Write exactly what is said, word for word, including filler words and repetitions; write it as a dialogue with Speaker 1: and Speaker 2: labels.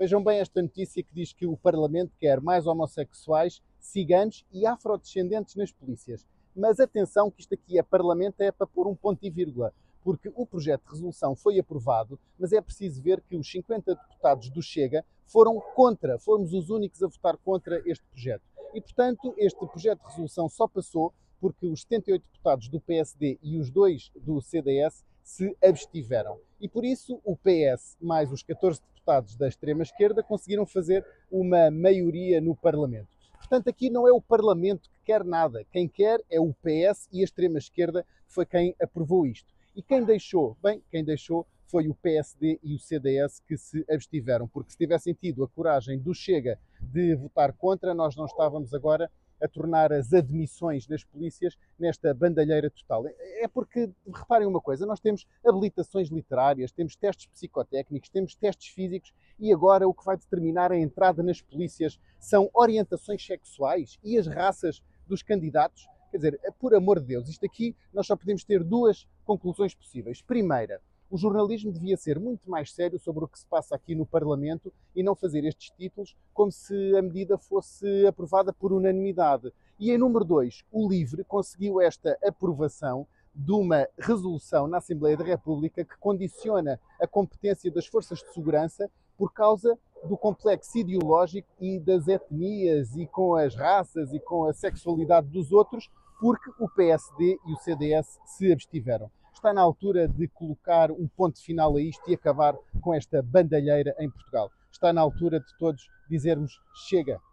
Speaker 1: Vejam bem esta notícia que diz que o Parlamento quer mais homossexuais, ciganos e afrodescendentes nas polícias. Mas atenção que isto aqui é Parlamento, é para pôr um ponto e vírgula, porque o projeto de resolução foi aprovado, mas é preciso ver que os cinquenta deputados do Chega foram contra, fomos os únicos a votar contra este projeto. E, portanto, este projeto de resolução só passou porque os setenta e oito deputados do P S D e os dois do C D S se abstiveram. E por isso o P S mais os catorze deputados da extrema-esquerda conseguiram fazer uma maioria no Parlamento. Portanto, aqui não é o Parlamento que quer nada. Quem quer é o P S e a extrema-esquerda, que foi quem aprovou isto. E quem deixou? Bem, quem deixou foi o P S D e o C D S que se abstiveram, porque se tivessem tido a coragem do Chega de votar contra, nós não estávamos agora a tornar as admissões das polícias nesta bandalheira total. É porque, reparem uma coisa, nós temos habilitações literárias, temos testes psicotécnicos, temos testes físicos e agora o que vai determinar a entrada nas polícias são orientações sexuais e as raças dos candidatos. Quer dizer, por amor de Deus, isto aqui nós só podemos ter duas conclusões possíveis. Primeira, o jornalismo devia ser muito mais sério sobre o que se passa aqui no Parlamento e não fazer estes títulos como se a medida fosse aprovada por unanimidade. E em número dois, o LIVRE conseguiu esta aprovação de uma resolução na Assembleia da República que condiciona a competência das forças de segurança por causa do complexo ideológico e das etnias e com as raças e com a sexualidade dos outros, porque o P S D e o C D S se abstiveram. Está na altura de colocar um ponto final a isto e acabar com esta bandalheira em Portugal. Está na altura de todos dizermos chega.